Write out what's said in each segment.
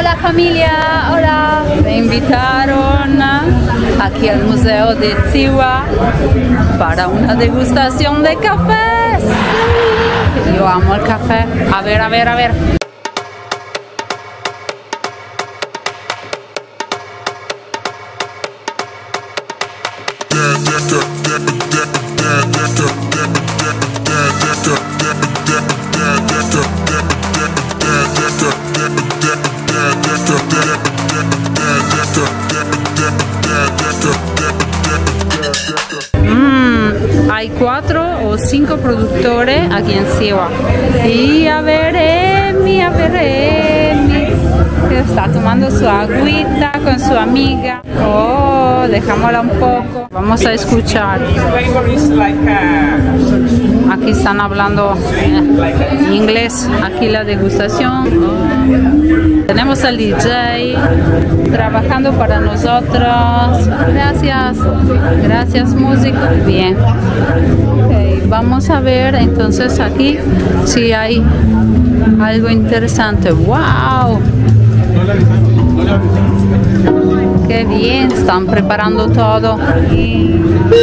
Hola familia, hola. Me invitaron aquí al Museo de Siwa para una degustación de café. Sí. Yo amo el café. A ver, a ver, a ver. Hay 4 o 5 productores aquí en Siwa. Y a ver, Emi, que está tomando su agüita con su amiga. Oh, dejámosla un poco. Vamos a escuchar. Aquí están hablando inglés. Aquí la degustación. Oh. Tenemos al DJ trabajando para nosotros. Gracias. Gracias, músico. Bien. Okay, vamos a ver entonces aquí si hay algo interesante. ¡Wow! ¡Qué bien! Están preparando todo. Muy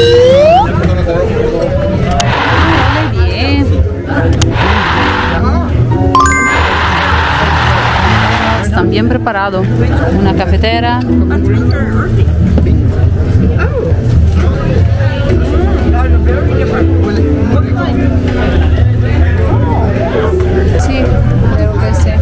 bien. Están bien preparados. Una cafetera. Sí, creo que sí.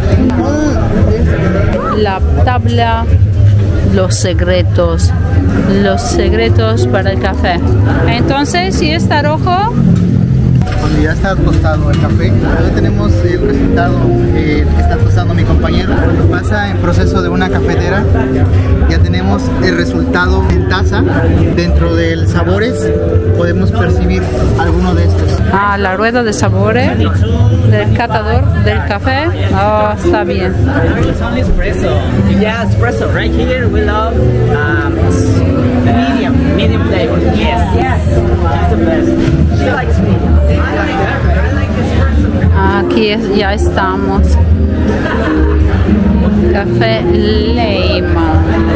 La tabla, los secretos para el café. Entonces, si está rojo, cuando ya está tostado el café, ya tenemos el resultado que está tostando mi compañero. Cuando pasa en proceso de una cafetera, ya tenemos el resultado en taza. Dentro del sabores podemos percibir alguno de estos. Ah, la rueda de sabores del catador del café. Oh, está bien. Yeah, espresso. Right here we love medium flavor. Yes, yes. It's the best. She likes medium. Aquí ya estamos. Café Leyma.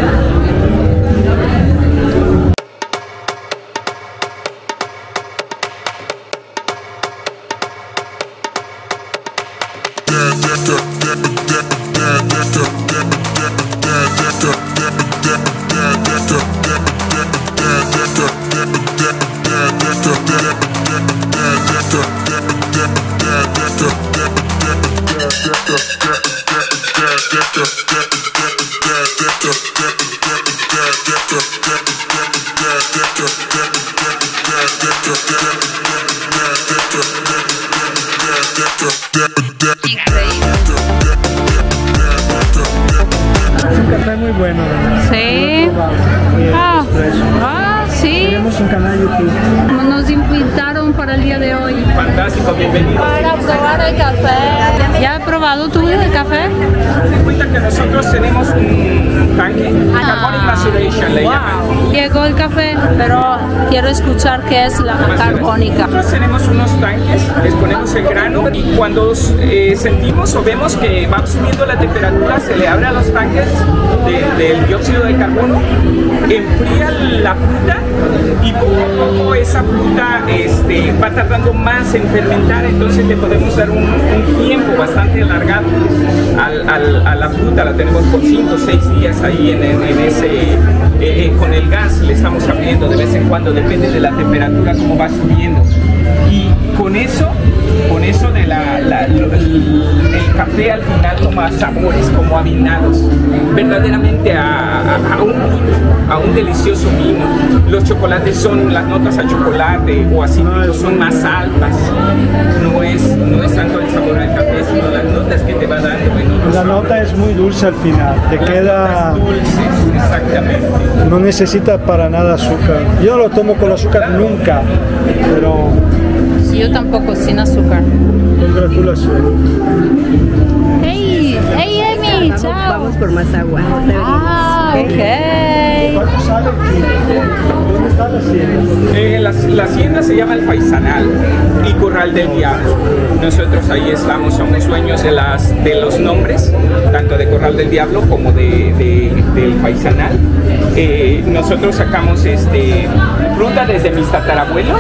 Un café muy bueno, ¿verdad? Sí. Sí. Tenemos un canal YouTube. Nos invitaron para el día de hoy. Fantástico, bienvenido. Para probar el café. ¿Ya has probado tú el café? Ten cuenta que nosotros tenemos un tanque, carbonic maceration le llaman. Llegó el café, pero quiero escuchar qué es la carbónica. Nosotros tenemos unos tanques, les ponemos el grano y cuando sentimos o vemos que va subiendo la temperatura, se le abre a los tanques del dióxido de carbono, enfría la fruta y poco a poco esa fruta va tardando más en fermentar, entonces le podemos dar un tiempo bastante alargado a la fruta. La tenemos por 5 o 6 días ahí en ese con el gas le estamos abriendo de vez en cuando, depende de la temperatura como va subiendo, y con eso de el café al final toma sabores como avinados, verdaderamente a un delicioso vino. Los chocolates son, las notas a chocolate o a cítricos son más altas, no es tanto el sabor al café, sino las notas que te va dando en otros La nota es muy dulce al final, te queda dulces, exactamente. No necesita para nada azúcar. Yo no lo tomo con azúcar nunca, pero Yo tampoco, sin azúcar. congratulaciones. Hey, Emi, chao. Vamos por más agua. Ah, ok. Bye. ¿Cuánto sale el kilo? ¿Dónde está la hacienda? La hacienda se llama El Paisanal y Corral del Diablo. Nosotros ahí estamos, somos dueños de los nombres, tanto de Corral del Diablo como del Paisanal. Nosotros sacamos fruta desde mis tatarabuelos.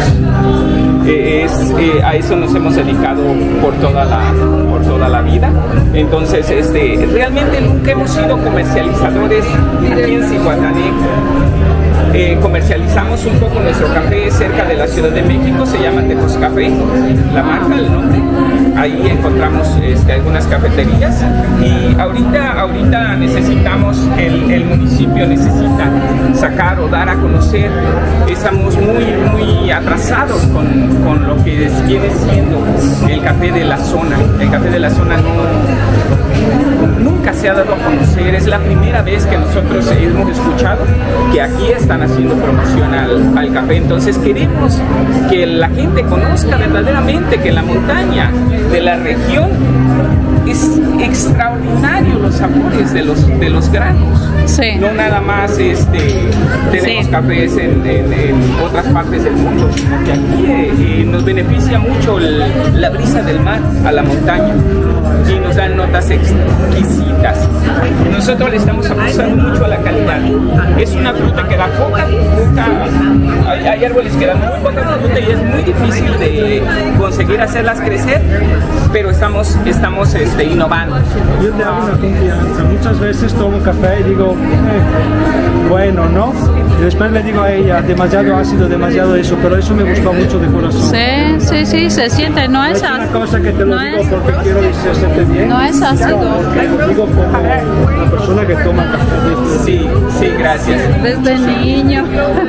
A eso nos hemos dedicado por toda la vida. Entonces, realmente nunca hemos sido comercializadores aquí en Zihuatanejo. Comercializamos un poco nuestro café cerca de la Ciudad de México, se llama Tejos Café, la marca, el nombre. Ahí encontramos algunas cafeterías y ahorita necesitamos, el municipio necesita sacar o dar a conocer. Estamos muy atrasados con lo que viene siendo el café de la zona. El café de la zona nunca se ha dado a conocer, es la primera vez que nosotros hemos escuchado que aquí están haciendo promoción al café. Entonces queremos que la gente conozca verdaderamente que la montaña de la región es extraordinario, los sabores de los granos. Sí. No nada más tenemos cafés en otras partes del mundo, sino que aquí nos beneficia mucho la brisa del mar a la montaña y nos dan notas exquisitas. Nosotros le estamos apostando mucho a la calidad. Es una fruta que da poca hay árboles que dan muy poca fruta y es muy difícil de conseguir hacerlas crecer, pero estamos innovando. Yo te hago una confianza. Muchas veces tomo café y digo, bueno, ¿no? Y después le digo a ella, demasiado ácido, demasiado eso, pero eso me gustó mucho de corazón. Sí, se siente, no es una ácido. cosa que te lo digo porque quiero decirte bien. No es ácido. Lo digo como una persona que toma café. Sí, gracias. Desde niño.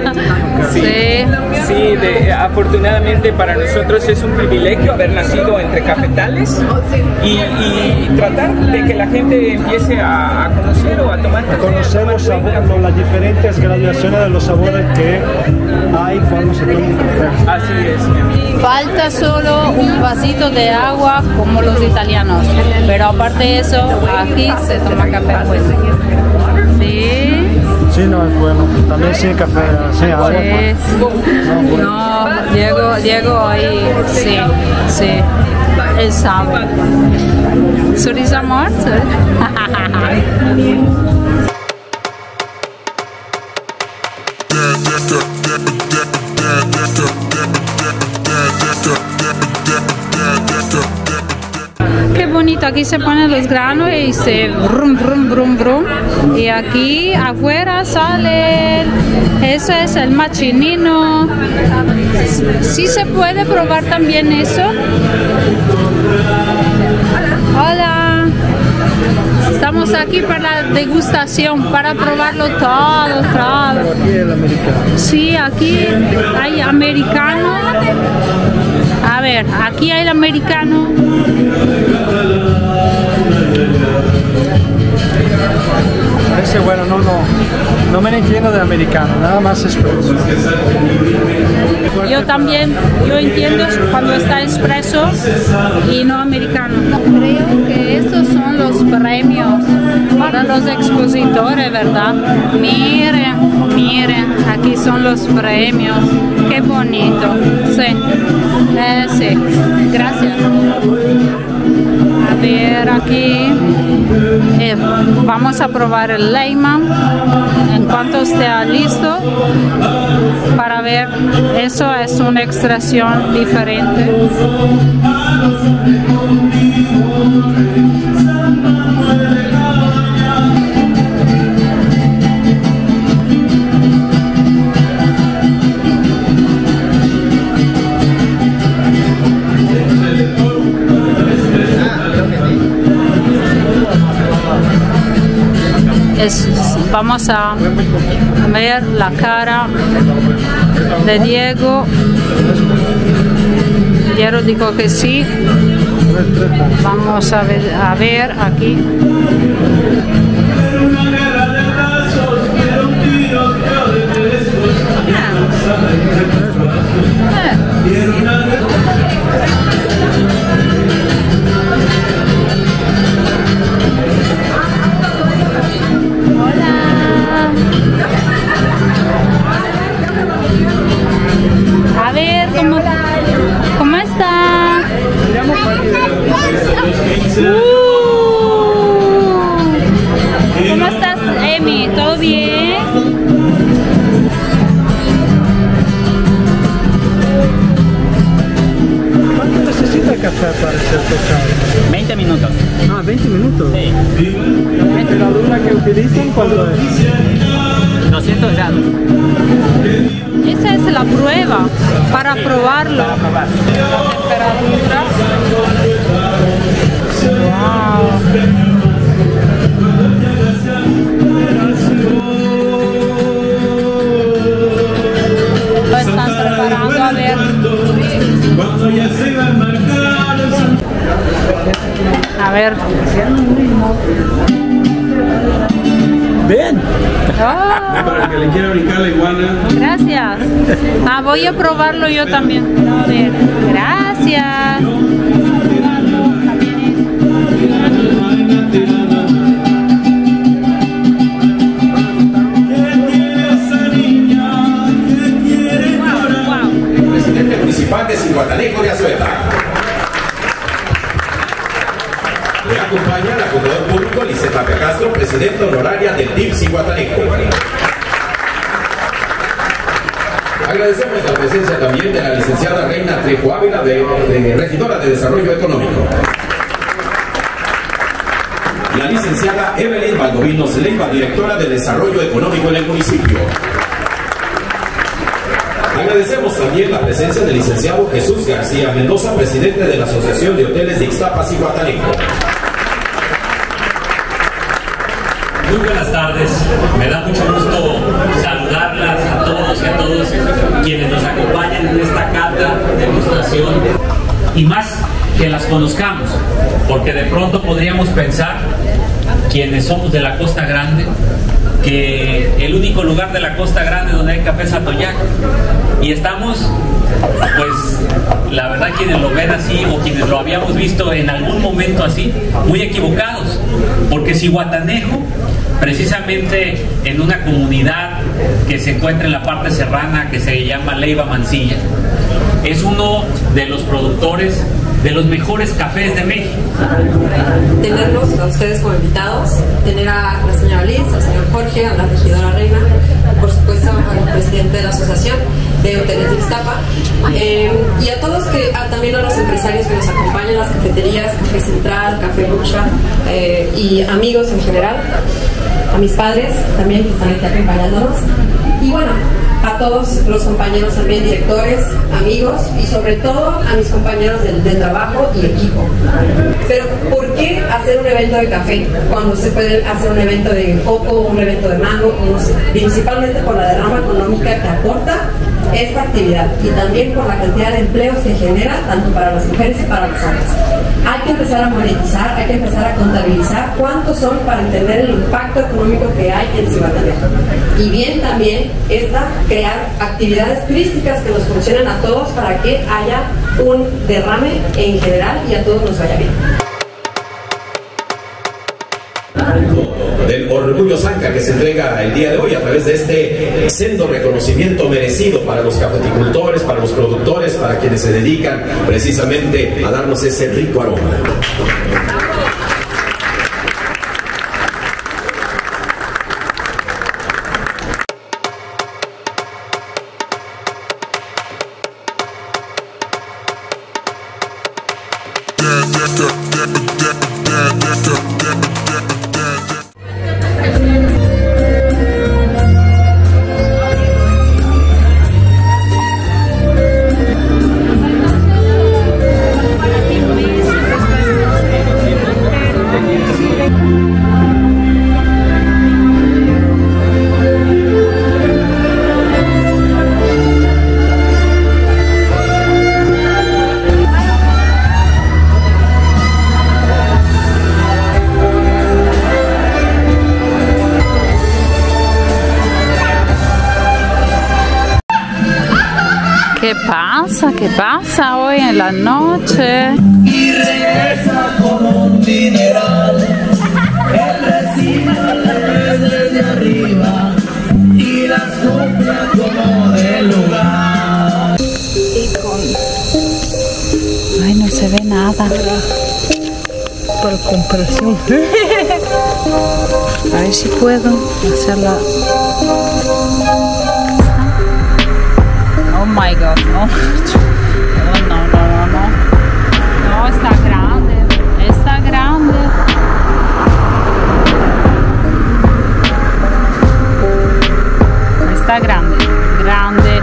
Sí, afortunadamente para nosotros es un privilegio haber nacido entre cafetales y tratar de que la gente empiece a conocer o a tomar café. Conocer los sabores, las diferentes graduaciones de los sabores que hay cuando se toma un café. Así es, mi amigo. Falta solo un vasito de agua como los italianos, pero aparte de eso, aquí se toma café pues. Sí. Sí, no es bueno. También sin café, sin agua. No, Diego ahí, sí. Él sabe. ¿Sorriso amor? Qué bonito, aquí se ponen los granos y se brum, brum, brum, brum. Y aquí afuera sale, ese es el machinino. Sí se puede probar también eso. Hola. Estamos aquí para la degustación, para probarlo todo. Aquí el americano. Sí, aquí hay americano. A ver, aquí hay el americano. Ese bueno, no me entiendo de americano, nada más expreso. Yo entiendo cuando está expreso y no americano. Creo que estos son los premios para los expositores, ¿verdad? Miren, aquí son los premios. Qué bonito. Sí, gracias. A ver, aquí vamos a probar el Leyman en cuanto esté listo para ver. Eso es una extracción diferente. Vamos a ver la cara de Diego. Diego dijo que sí. Vamos a ver aquí. baby, ¿todo bien? ¿Cuánto necesita el café para ser tostado? 20 minutos. Ah, 20 minutos. Sí. ¿La temperatura que utilizan cuando es? 200 grados. Esa es la prueba, para probarlo. Para probar. La temperatura. Wow. Lo están preparando, a ver. A ver. Ven. Oh, Para que le quiera brincar la iguana. gracias. Ah, voy a probarlo yo también. A ver. Gracias. Presidente municipal de Zihuatanejo de Azueta. Le acompaña la contador público Liseta Castro, presidenta honoraria del DIF Zihuatanejo. Agradecemos la presencia también de la licenciada Reina Trejo Ávila, regidora de Desarrollo Económico. La licenciada Evelyn Valdovinos Leiva, directora de Desarrollo Económico en el municipio. Agradecemos también la presencia del licenciado Jesús García Mendoza, presidente de la Asociación de Hoteles de Ixtapa, Zihuatanejo. Muy buenas tardes, me da mucho gusto saludarlas a todos y a todos quienes nos acompañan en esta cata, demostración, y más que las conozcamos, porque de pronto podríamos pensar, quienes somos de la Costa Grande, que el único lugar de la Costa Grande donde hay café es Atoyac, y estamos, pues la verdad, quienes lo ven así o quienes lo habíamos visto en algún momento así, muy equivocados, porque Zihuatanejo, precisamente en una comunidad que se encuentra en la parte serrana que se llama Leiva Mansilla, es uno de los productores de los mejores cafés de México. Tenerlos a ustedes como invitados, tener a la señora Liz, al señor Jorge, a la regidora Reina, por supuesto al presidente de la Asociación de Hoteles de Ixtapa, y a todos, también a los empresarios que nos acompañan, las cafeterías, Café Central, Café Bucha, y amigos en general, a mis padres también que están aquí acompañándonos, y bueno, a todos los compañeros también, directores, amigos, y sobre todo a mis compañeros de trabajo y equipo. Pero ¿por qué hacer un evento de café cuando se puede hacer un evento de coco, un evento de mango, no sé, principalmente por la derrama económica que aporta esta actividad y también por la cantidad de empleos que genera tanto para las mujeres y para los hombres? Hay que empezar a monetizar, hay que empezar a contabilizar cuántos son para entender el impacto económico que hay en Zihuatanejo. Y bien también crear actividades turísticas que nos funcionen a todos para que haya un derrame en general y a todos nos vaya bien. Del Orgullo Zanca que se entrega el día de hoy a través de este sendo reconocimiento merecido para los cafeticultores, para los productores, para quienes se dedican precisamente a darnos ese rico aroma. ¿Qué pasa? ¿Qué pasa hoy en la noche? Y regresa con un dineral. Él recibe desde arriba y las coplas como del lugar. Ay, no se ve nada. Por comparación. A ver si puedo hacerla. Oh my god, no. No, está grande. Está grande. Está grande. Grande.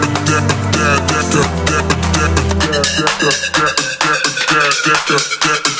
Yeah.